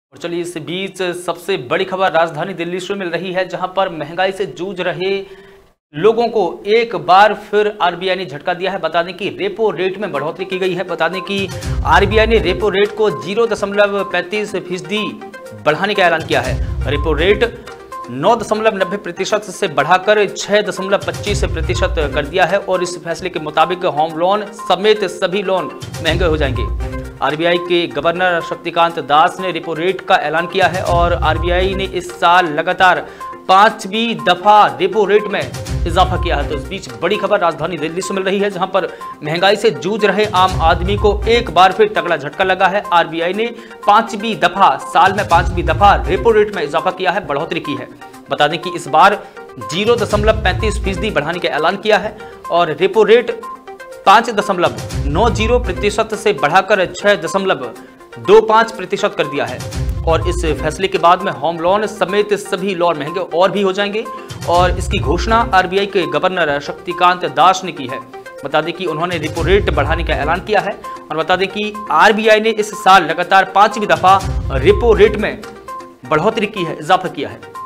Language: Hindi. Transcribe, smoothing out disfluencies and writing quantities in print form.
और चलिए इस बीच सबसे बड़ी खबर राजधानी दिल्ली से मिल रही है, जहां पर महंगाई से जूझ रहे लोगों को एक बार फिर आरबीआई ने झटका दिया है। बता दें कि रेपो रेट में बढ़ोतरी की गई है। बता दें कि आरबीआई ने रेपो रेट को 0.35% बढ़ाने का ऐलान किया है। रेपो रेट 9.90% से बढ़ाकर 6.25% कर दिया है और इस फैसले के मुताबिक होम लोन समेत सभी लोन महंगे हो जाएंगे। आरबीआई के गवर्नर शक्तिकांत दास ने रेपो रेट का ऐलान किया है और आरबीआई ने इस साल लगातार 5वीं दफा रेपो रेट में इजाफा किया है। तो इस बीच बड़ी खबर राजधानी दिल्ली से मिल रही है, जहां पर महंगाई से जूझ रहे आम आदमी को एक बार फिर तगड़ा झटका लगा है। आरबीआई ने 5वीं दफा साल में 5वीं दफा रेपो रेट में इजाफा किया है, बढ़ोतरी की है। बता दें कि इस बार 0.35% बढ़ाने का ऐलान किया है और रेपो रेट 5.90% से बढ़ाकर 6.25% कर दिया है। और इस फैसले के बाद में होम लोन समेत सभी लोन महंगे और भी हो जाएंगे और इसकी घोषणा आरबीआई के गवर्नर शक्तिकांत दास ने की है। बता दें कि उन्होंने रेपो रेट बढ़ाने का ऐलान किया है और बता दें कि आरबीआई ने इस साल लगातार 5वीं दफा रेपो रेट में बढ़ोतरी की है, इजाफा किया है।